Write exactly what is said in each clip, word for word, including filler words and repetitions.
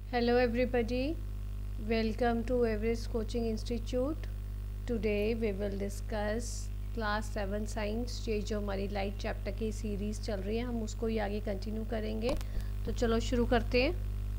Hello everybody, welcome to Everest Coaching Institute. Today we will discuss class seven science. ये जो हमारी light chapter की series चल रही है हम उसको ही आगे कंटिन्यू करेंगे। तो चलो शुरू करते हैं।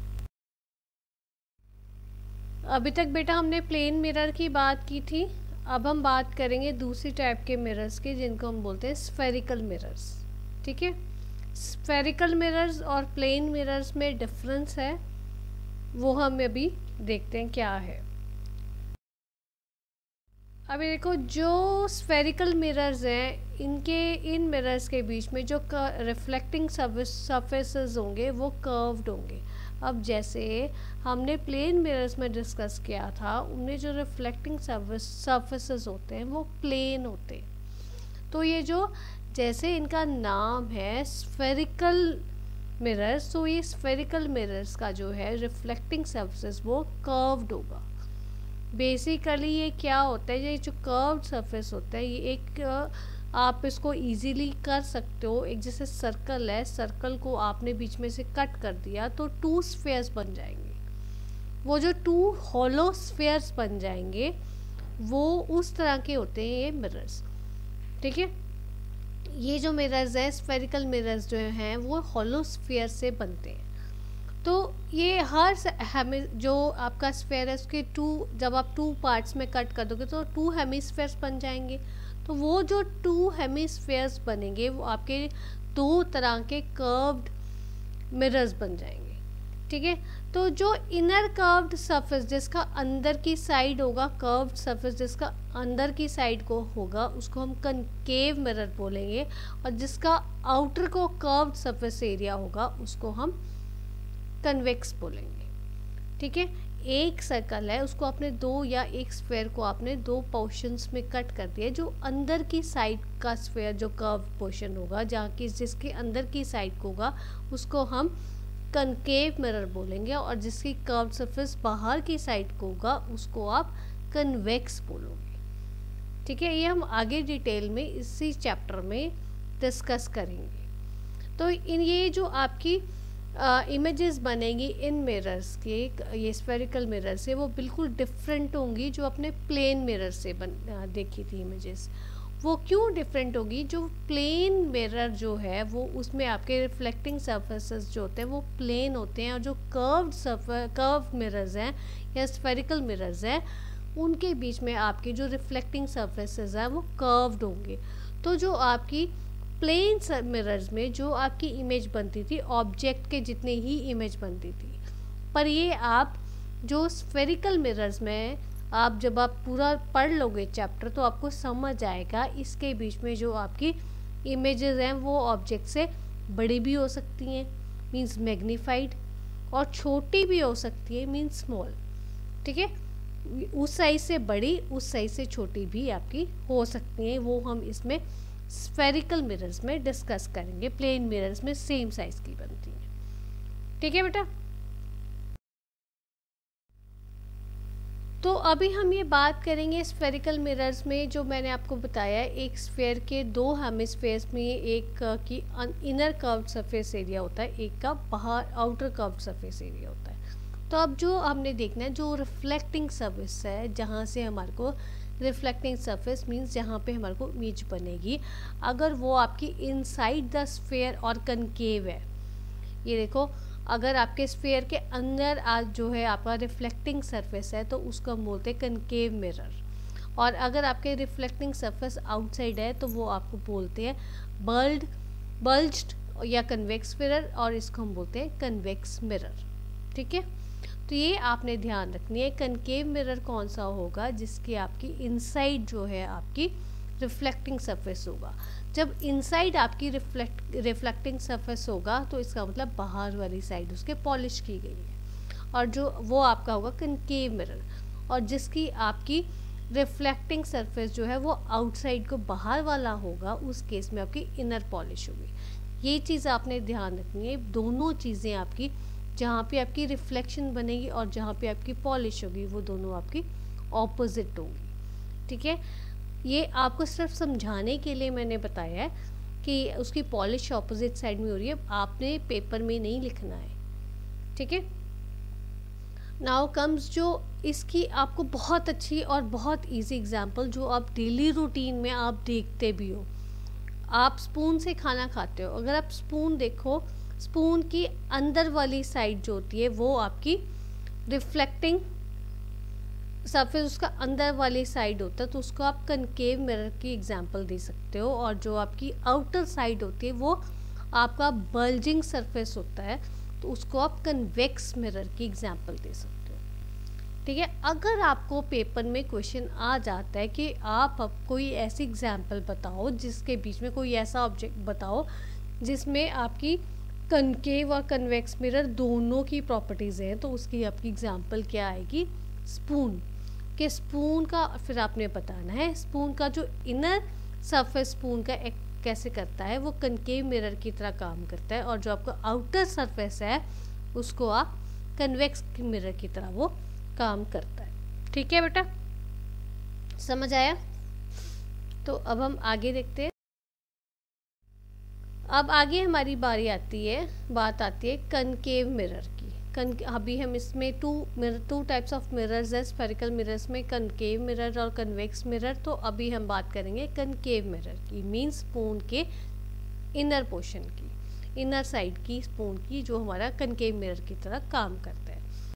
अभी तक बेटा हमने प्लेन मिरर की बात की थी। अब हम बात करेंगे दूसरी टाइप के मिरर्स की जिनको हम बोलते हैं स्फेरिकल मिरर्स। ठीक है, स्फेरिकल मिरर्स और प्लेन मिरर्स में डिफरेंस है, वो हम अभी देखते हैं क्या है। अभी देखो, जो स्फेरिकल मिरर्स हैं इनके इन मिरर्स के बीच में जो रिफ्लेक्टिंग सरफेसेस होंगे वो कर्व्ड होंगे। अब जैसे हमने प्लेन मिरर्स में डिस्कस किया था, उनमें जो रिफ्लेक्टिंग सरफेसेस होते हैं वो प्लेन होते हैं। तो ये जो जैसे इनका नाम है स्फेरिकल मिरर्स, तो ये स्फेरिकल मिरर्स का जो है रिफ्लेक्टिंग सरफेस वो कर्व्ड होगा। बेसिकली ये क्या होता है, ये जो कर्व्ड सरफेस होता है ये एक आप इसको इजीली कर सकते हो। एक जैसे सर्कल है, सर्कल को आपने बीच में से कट कर दिया तो टू स्फेयर्स बन जाएंगे। वो जो टू हॉलो स्फेयर्स बन जाएंगे वो उस तरह के होते हैं ये मिरर्स। ठीक है, ये जो मिरर्स हैं स्फेरिकल मिरर्स जो हैं वो हॉलो स्फीयर से बनते हैं। तो ये हर हेमी जो आपका स्फेयर है उसके टू, जब आप टू पार्ट्स में कट कर दोगे तो टू हेमीस्फेयर्स बन जाएंगे। तो वो जो टू हेमीस्फेयर्स बनेंगे वो आपके दो तरह के कर्व्ड मिरर्स बन जाएंगे। ठीक है, तो जो इनर कर्व्ड सरफेस जिसका अंदर की साइड होगा, कर्व्ड सरफेस जिसका अंदर की साइड को होगा उसको हम कनकेव मिरर बोलेंगे, और जिसका आउटर को कर्व्ड सरफेस एरिया होगा उसको हम कन्वेक्स बोलेंगे। ठीक है, एक सर्कल है उसको आपने दो या एक स्फेयर को आपने दो पोर्शंस में कट कर दिया। जो अंदर की साइड का स्फेयर जो कर्व्ड पोर्शन होगा, जहाँ की जिसके अंदर की साइड को होगा उसको हम कनकेव मिरर बोलेंगे, और जिसकी कर्व्ड सरफेस बाहर की साइड को होगा उसको आप कन्वेक्स बोलोगे। ठीक है, ये हम आगे डिटेल में इसी चैप्टर में डिस्कस करेंगे। तो इन ये जो आपकी इमेजेस बनेगी इन मिरर्स के, ये स्फेरिकल मिरर से, वो बिल्कुल डिफरेंट होंगी जो अपने प्लेन मिरर से बन आ, देखी थी इमेजेस। वो क्यों डिफरेंट होगी? जो प्लेन मिरर जो है वो उसमें आपके रिफ्लेक्टिंग सरफेसेस जो होते हैं वो प्लेन होते हैं, और जो कर्व्ड सरफेस कर्व मिरर्स हैं या स्फेरिकल मिरर्स हैं उनके बीच में आपके जो रिफ्लेक्टिंग सरफेसेस हैं वो कर्व्ड होंगे। तो जो आपकी प्लेन मिरर्स में जो आपकी इमेज बनती थी ऑब्जेक्ट के जितने ही इमेज बनती थी, पर ये आप जो स्फेरिकल मिरर्स में आप जब आप पूरा पढ़ लोगे चैप्टर तो आपको समझ आएगा इसके बीच में जो आपकी इमेजेस हैं वो ऑब्जेक्ट से बड़ी भी हो सकती हैं, मींस मैग्नीफाइड, और छोटी भी हो सकती है, मींस स्मॉल। ठीक है, उस साइज से बड़ी उस साइज से छोटी भी आपकी हो सकती हैं। वो हम इसमें स्फेरिकल मिरर्स में डिस्कस करेंगे। प्लेन मिरर्स में सेम साइज की बनती हैं। ठीक है बेटा, तो अभी हम ये बात करेंगे स्फेरिकल मिरर्स में। जो मैंने आपको बताया एक स्फेयर के दो हेमिस्फेयर्स में एक की इनर कर्व्ड सरफेस एरिया होता है, एक का बाहर आउटर कर्व्ड सरफेस एरिया होता है। तो अब जो हमने देखना है जो रिफ्लेक्टिंग सरफेस है, जहाँ से हमारे को रिफ्लेक्टिंग सरफेस मींस जहाँ पे हमारे को इमेज बनेगी, अगर वो आपकी इनसाइड द स्फेयर और कनकेव है। ये देखो, अगर आपके स्फेयर के अंदर आज जो है आपका रिफ्लेक्टिंग सरफेस है तो उसको हम बोलते हैं कनकेव मिरर, और अगर आपके रिफ्लेक्टिंग सरफेस आउटसाइड है तो वो आपको बोलते हैं बल्ड बल्ज्ड या कन्वेक्स मिरर, और इसको हम बोलते हैं कन्वेक्स मिरर। ठीक है, तो ये आपने ध्यान रखनी है। कनकेव मिरर कौन सा होगा? जिसकी आपकी इनसाइड जो है आपकी रिफ्लेक्टिंग सरफेस होगा। जब इनसाइड आपकी रिफ्लेक्ट रिफ्लेक्टिंग सरफेस होगा तो इसका मतलब बाहर वाली साइड उसके पॉलिश की गई है, और जो वो आपका होगा कनकेव मिरर। और जिसकी आपकी रिफ्लेक्टिंग सरफेस जो है वो आउटसाइड को बाहर वाला होगा, उस केस में आपकी इनर पॉलिश होगी। ये चीज़ आपने ध्यान रखनी है। दोनों चीज़ें आपकी, जहाँ पे आपकी रिफ्लेक्शन बनेगी और जहाँ पे आपकी पॉलिश होगी, वो दोनों आपकी ऑपोजिट होंगी। ठीक है, ये आपको सिर्फ समझाने के लिए मैंने बताया है कि उसकी पॉलिश ऑपोजिट साइड में हो रही है, आपने पेपर में नहीं लिखना है। ठीक है, नाउ कम्स जो इसकी आपको बहुत अच्छी और बहुत इजी एग्जांपल जो आप डेली रूटीन में आप देखते भी हो। आप स्पून से खाना खाते हो, अगर आप स्पून देखो, स्पून की अंदर वाली साइड जो होती है वो आपकी रिफ्लेक्टिंग सरफेस, उसका अंदर वाली साइड होता है, तो उसको आप कनकेव मिरर की एग्जांपल दे सकते हो। और जो आपकी आउटर साइड होती है वो आपका बल्जिंग सरफेस होता है, तो उसको आप कन्वेक्स मिरर की एग्जांपल दे सकते हो। ठीक है, अगर आपको पेपर में क्वेश्चन आ जाता है कि आप अब कोई ऐसी एग्जांपल बताओ जिसके बीच में कोई ऐसा ऑब्जेक्ट बताओ जिसमें आपकी कनकेव और कन्वेक्स मिरर दोनों की प्रॉपर्टीज़ हैं, तो उसकी आपकी एग्जांपल क्या आएगी? स्पून। के स्पून का फिर आपने बताना है स्पून का जो इनर सरफेस स्पून का एक कैसे करता है, वो कनकेव मिरर की तरह काम करता है, और जो आपका आउटर सरफेस है उसको आप कन्वेक्स मिरर की तरह वो काम करता है। ठीक है बेटा, समझ आया? तो अब हम आगे देखते हैं। अब आगे हमारी बारी आती है, बात आती है कनकेव मिरर की। कन अभी हम इसमें two mirror two types of mirrors है स्फेरिकल मिरर्स में, कनकेव मिरर और कन्वेक्स मिरर। तो अभी हम बात करेंगे कनकेव मिरर की, मीन्स स्पून के इनर पोर्शन की, इनर साइड की स्पून की, जो हमारा कनकेव मिरर की तरह काम करता है।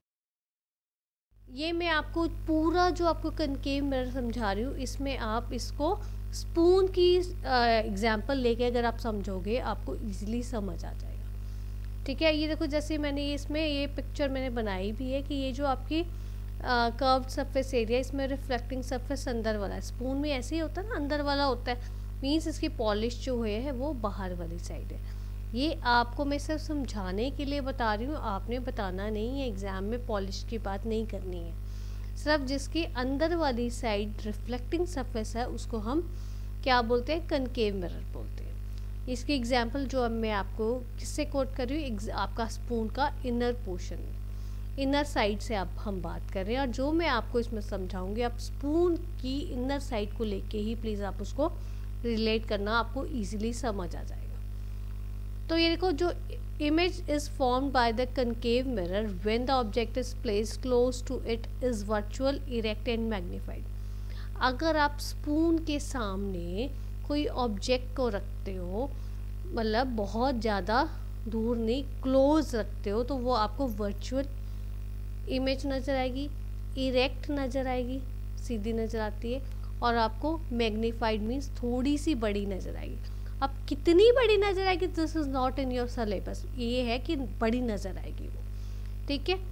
ये मैं आपको पूरा जो आपको कनकेव मिरर समझा रही हूँ, इसमें आप इसको स्पून की एग्जाम्पल लेके अगर आप समझोगे आपको ईजिली समझ आ जाएगा। ठीक है, ये देखो जैसे मैंने ये इसमें ये पिक्चर मैंने बनाई भी है कि ये जो आपकी कर्व्ड सरफेस एरिया, इसमें रिफ्लेक्टिंग सरफेस अंदर वाला है। स्पून में ऐसे ही होता है ना, अंदर वाला होता है, मीन्स इसकी पॉलिश जो हुए है वो बाहर वाली साइड है। ये आपको मैं सिर्फ समझाने के लिए बता रही हूँ, आपने बताना नहीं है, एग्ज़ाम में पॉलिश की बात नहीं करनी है। सिर्फ जिसकी अंदर वाली साइड रिफ्लेक्टिंग सरफेस है उसको हम क्या बोलते हैं? कनकेव मिरर बोलते हैं। इसकी एग्जांपल जो अब मैं आपको किससे कोट कर रही हूँ, आपका स्पून का इनर पोर्शन, इनर साइड से आप हम बात कर रहे हैं। और जो मैं आपको इसमें समझाऊंगी आप स्पून की इनर साइड को लेके ही प्लीज़ आप उसको रिलेट करना, आपको ईजिली समझ आ जाएगा। तो ये देखो, जो image is formed by the concave mirror when the object is placed close to it is virtual, erect and magnified. अगर आप स्पून के सामने कोई ऑब्जेक्ट को रखते हो, मतलब बहुत ज़्यादा दूर नहीं, क्लोज रखते हो, तो वो आपको वर्चुअल इमेज नज़र आएगी, इरेक्ट नज़र आएगी, सीधी नज़र आती है, और आपको मैग्नीफाइड मीन्स थोड़ी सी बड़ी नज़र आएगी। अब कितनी बड़ी नज़र आएगी, this is not in your syllabus, ये है कि बड़ी नज़र आएगी वो। ठीक है,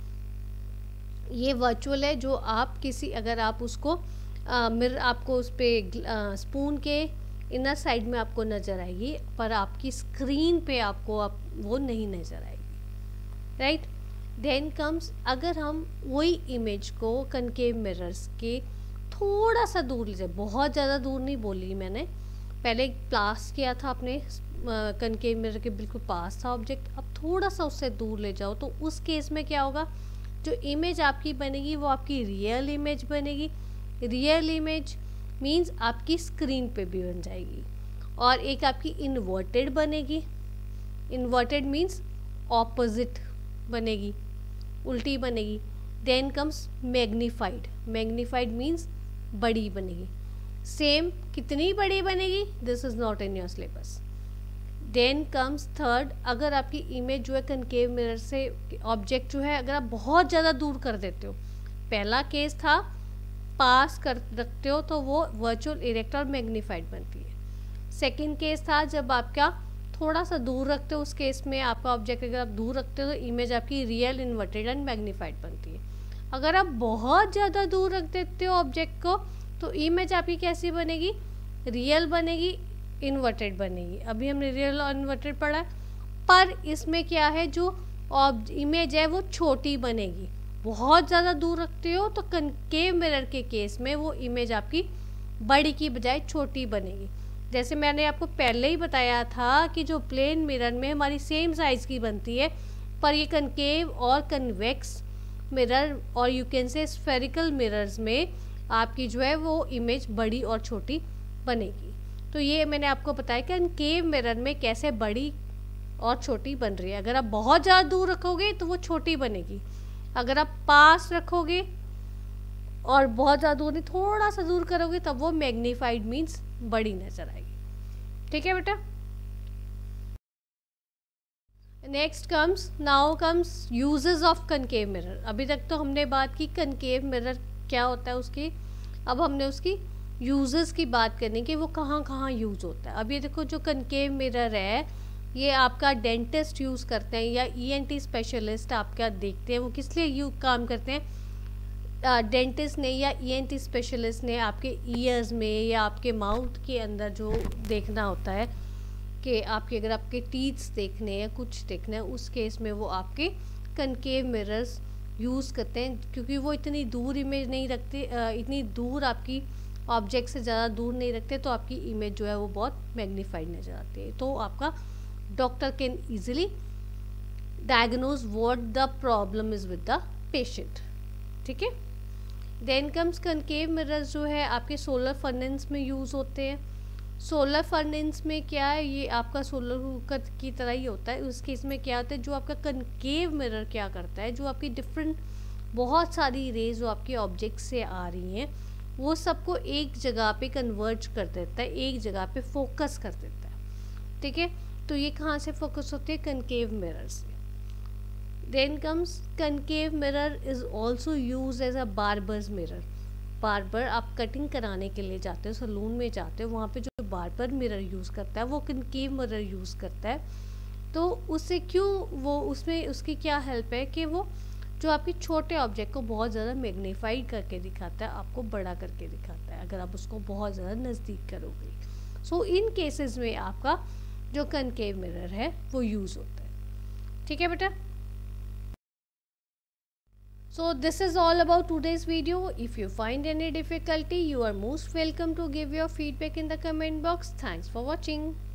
ये वर्चुअल है, जो आप किसी अगर आप उसको मिरर आपको उस पर स्पून के इनर साइड में आपको नज़र आएगी, पर आपकी स्क्रीन पे आपको आप वो नहीं नज़र आएगी। राइट, देन कम्स, अगर हम वही इमेज को कनकेव मिरर्स के थोड़ा सा दूर ले जाए, बहुत ज़्यादा दूर नहीं बोली मैंने, पहले पास किया था आपने कनकेव मिरर के बिल्कुल पास था ऑब्जेक्ट, अब थोड़ा सा उससे दूर ले जाओ, तो उस केस में क्या होगा, जो इमेज आपकी बनेगी वो आपकी रियल इमेज बनेगी। रियल इमेज मीन्स आपकी स्क्रीन पे भी बन जाएगी, और एक आपकी इन्वर्टेड बनेगी। इन्वर्टेड मीन्स ऑपोजिट बनेगी, उल्टी बनेगी। Then comes magnified, magnified means बड़ी बनेगी। सेम कितनी बड़ी बनेगी, this is not in your syllabus. Then comes third, अगर आपकी इमेज जो है कनकेव मिरर से ऑब्जेक्ट जो है अगर आप बहुत ज़्यादा दूर कर देते हो, पहला केस था पास कर रखते हो तो वो वर्चुअल, इरेक्ट और मैग्नीफाइड बनती है। सेकंड केस था जब आपका थोड़ा सा दूर रखते हो, उस केस में आपका ऑब्जेक्ट अगर आप दूर रखते हो तो इमेज आपकी रियल, इन्वर्टेड एंड मैग्नीफाइड बनती है। अगर आप बहुत ज़्यादा दूर रख देते हो ऑब्जेक्ट को तो इमेज आपकी कैसी बनेगी, रियल बनेगी, इन्वर्टेड बनेगी। अभी हमने रियल और इन्वर्टेड पढ़ा है, पर इसमें क्या है, जो इमेज है वो छोटी बनेगी। बहुत ज़्यादा दूर रखते हो तो कनकेव मिरर के केस में वो इमेज आपकी बड़ी की बजाय छोटी बनेगी। जैसे मैंने आपको पहले ही बताया था कि जो प्लेन मिरर में हमारी सेम साइज़ की बनती है, पर ये कनकेव और कन्वेक्स मिरर और you can say spherical mirrors में आपकी जो है वो इमेज बड़ी और छोटी बनेगी। तो ये मैंने आपको बताया कि कनकेव मिरर में कैसे बड़ी और छोटी बन रही है। अगर आप बहुत ज़्यादा दूर रखोगे तो वो छोटी बनेगी, अगर आप पास रखोगे और बहुत ज़्यादा दूर नहीं, थोड़ा सा दूर करोगे, तब वो मैग्नीफाइड मीन्स बड़ी नज़र आएगी। ठीक है बेटा। Next comes now comes uses of concave mirror. अभी तक तो हमने बात की कनकेव मिरर क्या होता है उसकी, अब हमने उसकी यूजेस की बात करनी कि वो कहाँ कहाँ यूज़ होता है। अब ये देखो जो कनकेव मिरर है ये आपका डेंटिस्ट यूज़ करते हैं या ईएनटी स्पेशलिस्ट आपका देखते हैं, वो किस लिए यू काम करते हैं, डेंटिस्ट ने या ईएनटी स्पेशलिस्ट ने आपके ईयर्स में या आपके माउथ के अंदर जो देखना होता है कि आपके अगर आपके टीथ्स देखने या कुछ देखना है, उस केस में वो आपके कनकेव मिरर्स यूज़ करते हैं, क्योंकि वो इतनी दूर इमेज नहीं रखते, इतनी दूर आपकी ऑब्जेक्ट से ज़्यादा दूर नहीं रखते, तो आपकी इमेज जो है वो बहुत मैग्नीफाइड नज़र आती है। तो आपका doctor can easily diagnose what the problem is with the patient. ठीक है। देन कम्स कनकेव मिरर्स जो है आपके सोलर फर्नेस में यूज़ होते हैं। सोलर फर्नेस में क्या है, ये आपका सोलर कुकर की तरह ही होता है। उस केस में क्या होता है, जो आपका कनकेव मिरर क्या करता है, जो आपकी डिफरेंट बहुत सारी रेज जो आपके ऑब्जेक्ट से आ रही हैं वो सबको एक जगह पे कन्वर्ज कर देता है, एक जगह पे फोकस कर देता है। ठीक है। तो ये कहाँ से फोकस होते हैं, कनकेव मिरर से। Then comes concave mirror is also use as a barber's mirror. Barber आप कटिंग कराने के लिए जाते हो, सलून में जाते हो, वहाँ पे जो बार्बर मिरर यूज़ करता है वो कनकेव मिरर यूज़ करता है। तो उससे क्यों, वो उसमें उसकी क्या हेल्प है कि वो जो आपके छोटे ऑब्जेक्ट को बहुत ज़्यादा मैग्नीफाइड करके दिखाता है, आपको बड़ा करके दिखाता है अगर आप उसको बहुत ज़्यादा नज़दीक करोगे। सो इन केसेस में आपका जो कनकेव मिरर है वो यूज़ होता है। ठीक है बेटा। So this is all about today's video. If you find any difficulty, you are most welcome to give your feedback in the comment box. Thanks for watching.